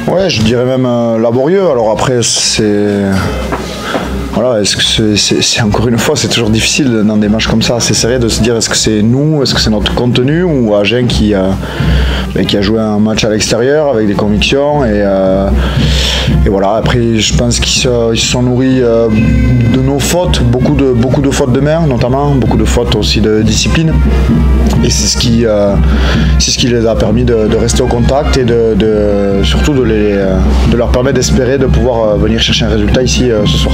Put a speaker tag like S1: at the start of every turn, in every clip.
S1: Ouais, je dirais même laborieux. Alors après, c'est... Voilà, est-ce que c'est encore une fois, c'est toujours difficile dans des matchs comme ça, assez serrés, de se dire est-ce que c'est nous, est-ce que c'est notre contenu, ou Agen qui a joué un match à l'extérieur avec des convictions et voilà. Après, je pense qu'ils se sont nourris de nos fautes, beaucoup de fautes de main notamment, beaucoup de fautes aussi de discipline, et c'est ce qui les a permis de rester au contact et surtout de leur permettre d'espérer de pouvoir venir chercher un résultat ici ce soir.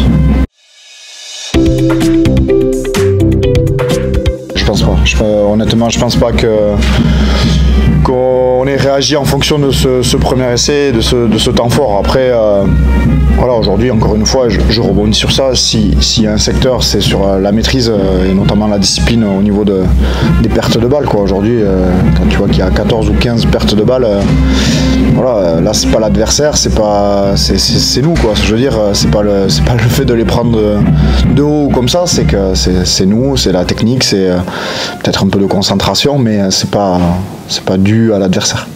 S1: Je pense pas. Honnêtement, je pense pas qu'on ait réagi en fonction de ce premier essai, de ce temps fort. Après, voilà, aujourd'hui, encore une fois, je rebondis sur ça. S'il y a un secteur, c'est sur la maîtrise et notamment la discipline au niveau des pertes de balles. Aujourd'hui, quand tu vois qu'il y a 14 ou 15 pertes de balles, voilà, là, c'est pas l'adversaire, c'est nous, quoi. Je veux dire, c'est pas le fait de les prendre de haut comme ça, c'est que c'est nous, c'est la technique, c'est peut-être un peu de concentration, mais c'est pas dû à l'adversaire.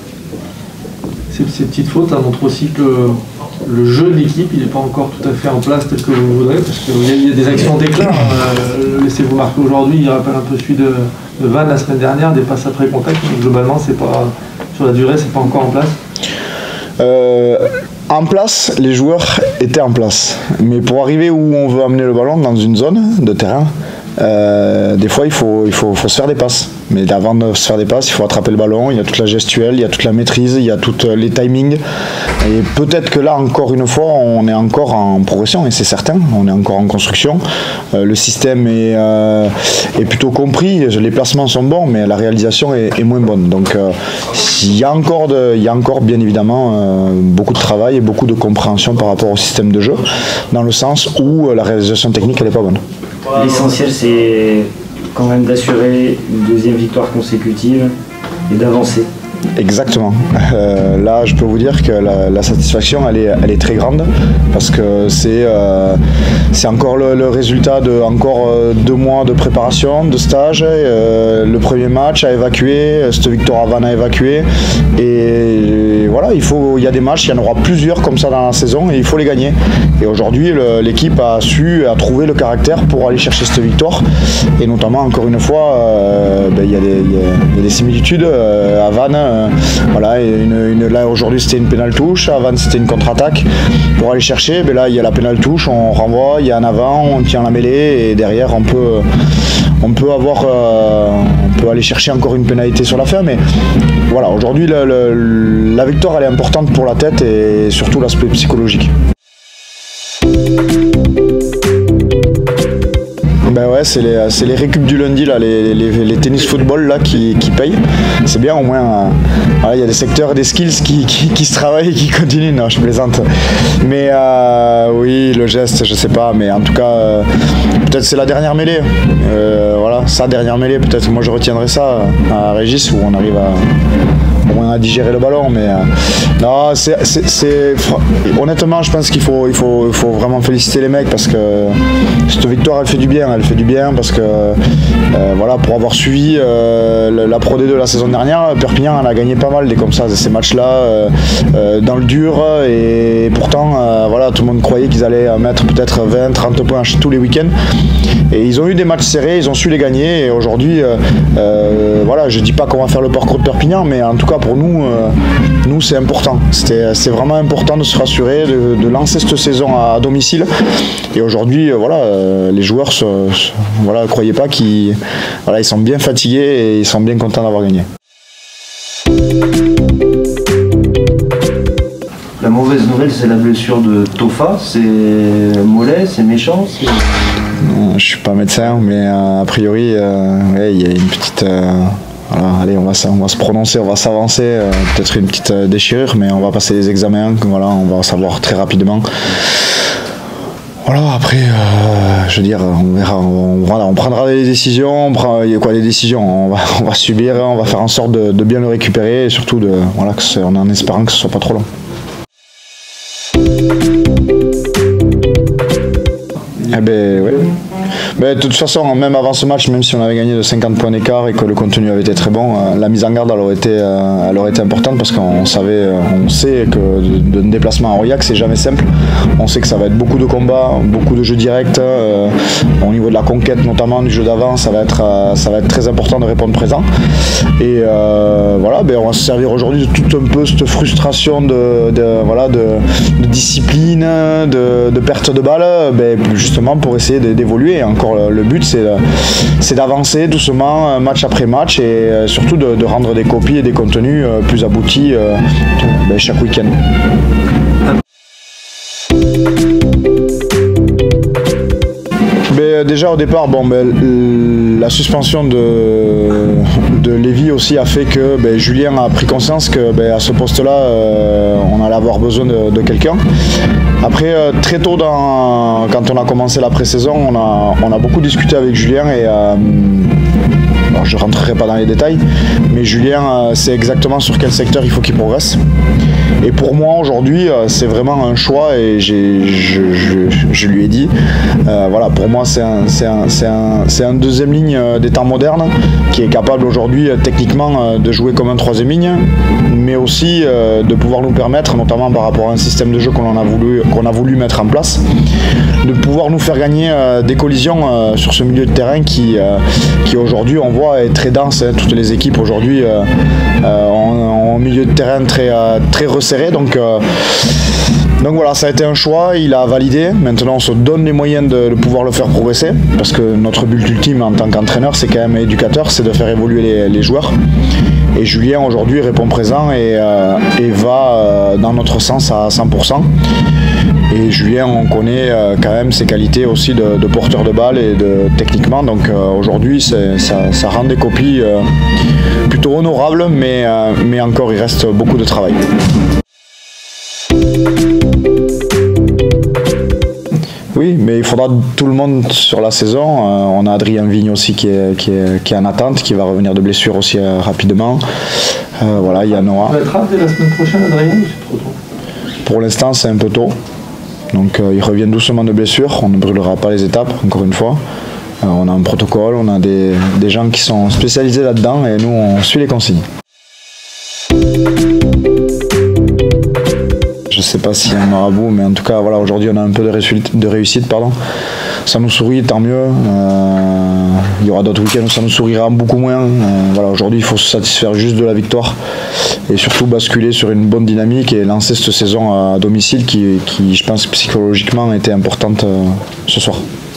S2: Ces petites fautes montrent aussi que le jeu de l'équipe il n'est pas encore tout à fait en place tel que vous voudrez, parce qu'il y a des actions d'éclat. Laissez-vous marquer aujourd'hui, il rappelle un peu celui de Vannes la semaine dernière, des passes après contact, mais globalement c'est pas, sur la durée c'est pas encore en place.
S1: En place, les joueurs étaient en place, mais pour arriver où on veut amener le ballon dans une zone de terrain, des fois il faut se faire des passes. Mais avant de se faire des passes, il faut attraper le ballon, il y a toute la gestuelle, il y a toute la maîtrise, il y a tous les timings. Et peut-être que là, encore une fois, on est encore en progression, et c'est certain, on est encore en construction. Le système est plutôt compris, les placements sont bons, mais la réalisation est moins bonne. Donc il y a encore bien évidemment beaucoup de travail et beaucoup de compréhension par rapport au système de jeu, dans le sens où la réalisation technique, elle n'est pas bonne.
S3: L'essentiel, c'est quand même d'assurer une deuxième victoire consécutive et d'avancer.
S1: Exactement. Là, je peux vous dire que la satisfaction, elle est très grande, parce que c'est encore le résultat de 2 mois de préparation, de stage, le premier match à évacuer, cette victoire à Vannes à évacuer, et voilà, il y a des matchs, il y en aura plusieurs comme ça dans la saison, et il faut les gagner. Et aujourd'hui, l'équipe a trouvé le caractère pour aller chercher cette victoire, et notamment, encore une fois, il y a des similitudes à Vannes. Voilà, là aujourd'hui c'était une pénale touche, à Vannes c'était une contre-attaque pour aller chercher, mais là il y a la pénale touche, on renvoie, il y a un avant, on tient la mêlée, et derrière on peut aller chercher encore une pénalité sur la fin. Mais voilà, aujourd'hui la victoire elle est importante pour la tête, et surtout l'aspect psychologique. Ben ouais, c'est les récup du lundi, là, les tennis football là, qui payent. C'est bien, au moins, il y a des secteurs, des skills qui se travaillent et qui continuent. Non, je plaisante. Mais oui, le geste, je sais pas, mais en tout cas, peut-être c'est la dernière mêlée. Voilà, sa dernière mêlée, peut-être moi je retiendrai ça à Régis, où on arrive au moins à digérer le ballon. Mais non, honnêtement, je pense qu'il faut vraiment féliciter les mecs, parce que cette victoire elle fait du bien, parce que voilà, pour avoir suivi la Pro D2 la saison dernière, Perpignan en a gagné pas mal comme ça, ces matchs-là dans le dur, et pourtant voilà, tout le monde croyait qu'ils allaient mettre peut-être 20-30 points tous les week-ends, et ils ont eu des matchs serrés, ils ont su les gagner, et aujourd'hui voilà, je dis pas qu'on va faire le parcours de Perpignan, mais en tout cas pour nous c'est important, c'est vraiment important de se rassurer, de lancer cette saison à domicile. Et aujourd'hui voilà, les joueurs voilà, croyez pas qu'ils sont bien fatigués, et ils sont bien contents d'avoir gagné.
S3: La mauvaise nouvelle, c'est la blessure de Tofa. C'est mollet, c'est méchant.
S1: Non, je suis pas médecin, mais a priori ouais, il y a une petite voilà, allez, on va se prononcer, on va s'avancer, peut-être une petite déchirure, mais on va passer les examens, voilà, on va savoir très rapidement. Voilà, après, je veux dire, on verra, on prendra des décisions, il y a quoi des décisions, on va subir, on va faire en sorte de bien le récupérer, et surtout voilà, en espérant que ce soit pas trop long. Eh ben, ouais. Mais de toute façon, même avant ce match, même si on avait gagné de 50 points d'écart et que le contenu avait été très bon, la mise en garde elle aurait été importante parce qu'on sait que d'un déplacement à Aurillac, c'est jamais simple. On sait que ça va être beaucoup de combats, beaucoup de jeux directs. Au niveau de la conquête, notamment du jeu d'avant, ça va être très important de répondre présent. Et voilà, on va se servir aujourd'hui de tout un peu cette frustration de discipline, de perte de balle, justement pour essayer d'évoluer. Encore le but, c'est d'avancer doucement, match après match, et surtout de rendre des copies et des contenus plus aboutis chaque week-end. Déjà au départ, la suspension de Lévy aussi a fait que Julien a pris conscience que à ce poste-là, on allait avoir besoin de quelqu'un. Après, très tôt, quand on a commencé la pré-saison, on a beaucoup discuté avec Julien et je ne rentrerai pas dans les détails, mais Julien sait exactement sur quel secteur il faut qu'il progresse. Et pour moi aujourd'hui, c'est vraiment un choix et je lui ai dit, pour moi c'est un deuxième ligne des temps modernes qui est capable aujourd'hui techniquement de jouer comme un troisième ligne, mais aussi de pouvoir nous permettre, notamment par rapport à un système de jeu qu'on a voulu mettre en place, de pouvoir nous faire gagner des collisions sur ce milieu de terrain qui aujourd'hui on voit est très dense. Toutes les équipes aujourd'hui ont un milieu de terrain très resserré. Donc voilà, ça a été un choix, il a validé. Maintenant on se donne les moyens de pouvoir le faire progresser, parce que notre but ultime en tant qu'entraîneur, c'est quand même éducateur, c'est de faire évoluer les joueurs. Et Julien aujourd'hui répond présent et va dans notre sens à 100%. Et Julien, on connaît quand même ses qualités aussi de porteur de balle et techniquement. Donc aujourd'hui, ça rend des copies plutôt honorables, mais encore il reste beaucoup de travail. Oui, mais il faudra tout le monde sur la saison. On a Adrien Vigne aussi qui est en attente, qui va revenir de blessure aussi rapidement. Il y a Noah.
S2: Il va être rappelé la semaine prochaine, Adrien, ou c'est trop tôt?
S1: Pour l'instant, c'est un peu tôt. Donc il revient doucement de blessure. On ne brûlera pas les étapes, encore une fois. On a un protocole, on a des gens qui sont spécialisés là-dedans et nous, on suit les consignes. Je ne sais pas s'il y a un marabout, mais en tout cas, aujourd'hui, on a un peu de réussite. Ça nous sourit, tant mieux. Il y aura d'autres week-ends où ça nous sourira beaucoup moins. Aujourd'hui, il faut se satisfaire juste de la victoire et surtout basculer sur une bonne dynamique et lancer cette saison à domicile qui je pense, psychologiquement, était importante ce soir.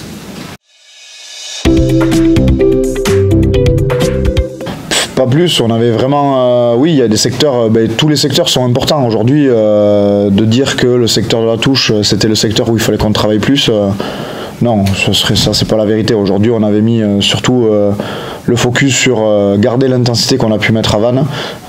S1: Pas plus, on avait vraiment... oui, il y a des secteurs, tous les secteurs sont importants aujourd'hui. De dire que le secteur de la touche, c'était le secteur où il fallait qu'on travaille plus, non, ça c'est pas la vérité. Aujourd'hui, on avait mis surtout le focus sur garder l'intensité qu'on a pu mettre à Vannes,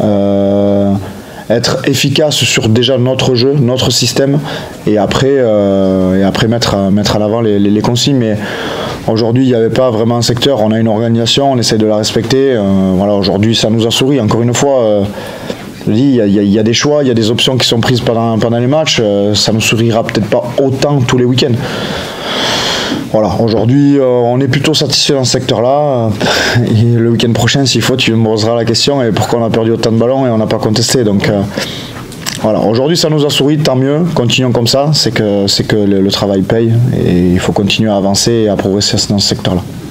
S1: être efficace sur déjà notre jeu, notre système, et après mettre en avant les consignes. Mais aujourd'hui, il n'y avait pas vraiment un secteur. On a une organisation, on essaie de la respecter. Aujourd'hui, ça nous a souri. Encore une fois, il y a des choix, il y a des options qui sont prises pendant les matchs. Ça nous sourira peut-être pas autant tous les week-ends. Aujourd'hui, on est plutôt satisfait dans ce secteur-là. Le week-end prochain, s'il faut, tu me poseras la question et pourquoi on a perdu autant de ballons et on n'a pas contesté. Donc aujourd'hui, ça nous a souri, tant mieux. Continuons comme ça. C'est que le travail paye et il faut continuer à avancer et à progresser dans ce secteur-là.